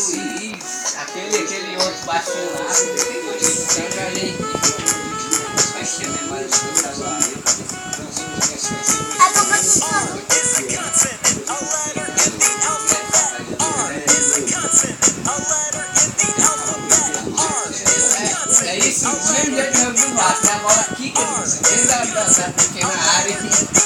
Aquele outro baixinho lá, já ali. Vai ser memória do trabalho. É isso, mesmo jeito que eu vi lá, tem a bola aqui, que ele dá dançar pequena área aqui.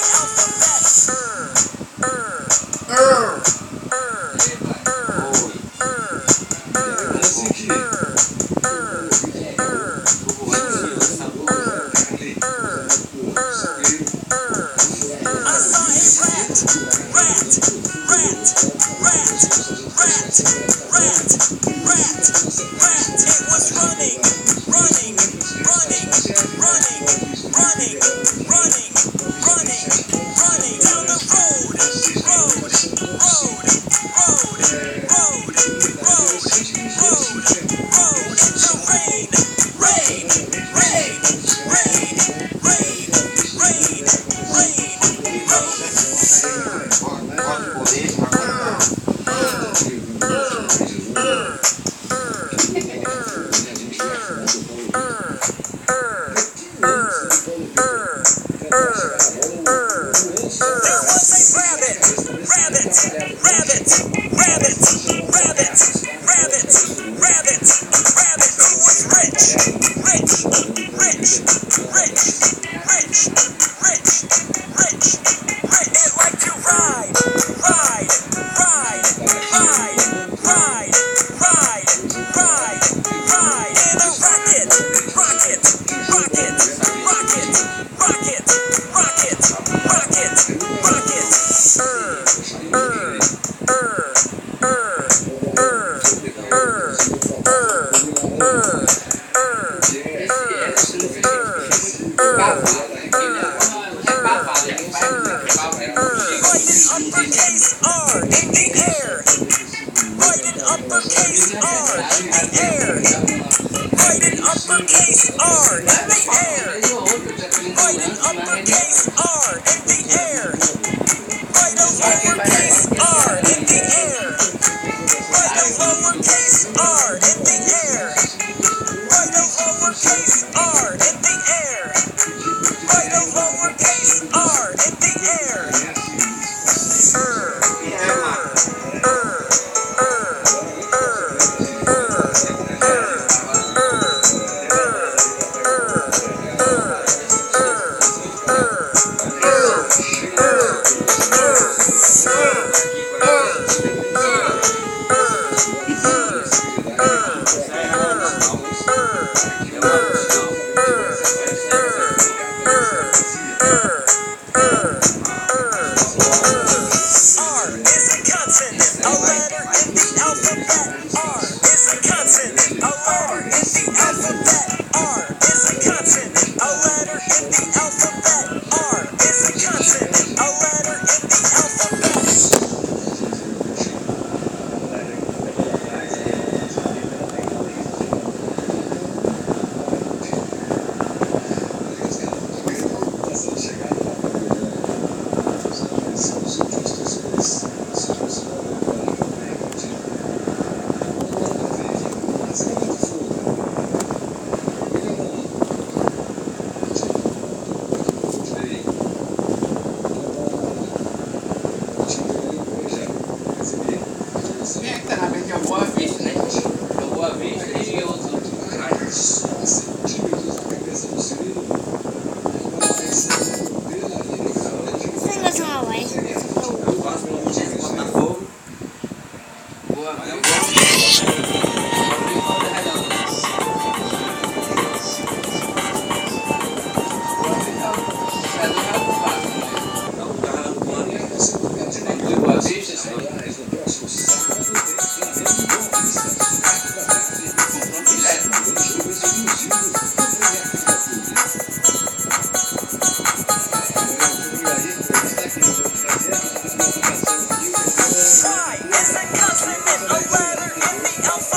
Is a consonant, a letter in the alphabet.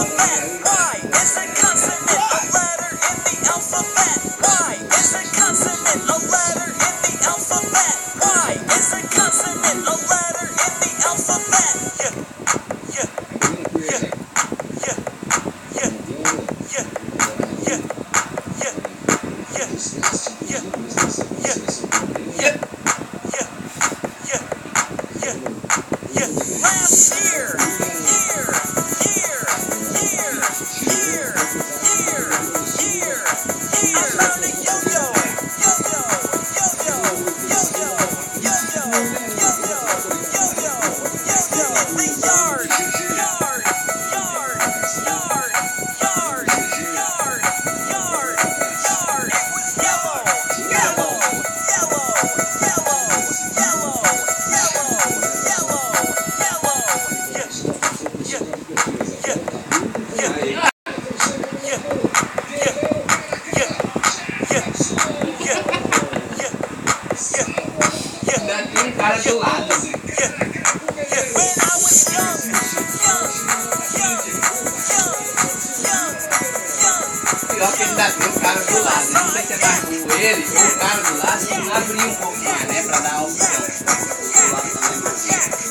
pior que ele ainda tem o cara do lado, né? Não sei se é mais com ele ou o cara do lado que abrir um pouco mais, né? Pra dar a opção. Do lado também.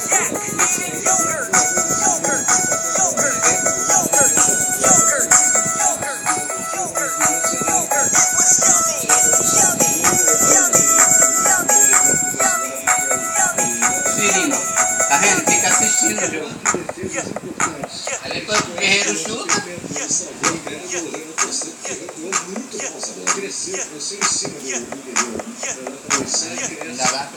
Cirino, tá vendo? Fica assistindo o jogo. Aí depois o Guerreiro chuta. Ainda lá.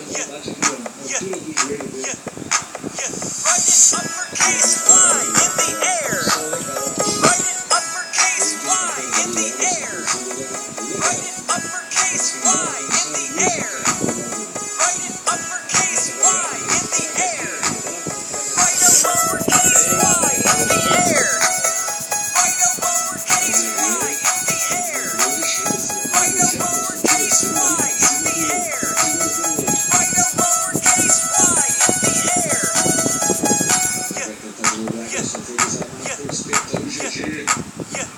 Yeah.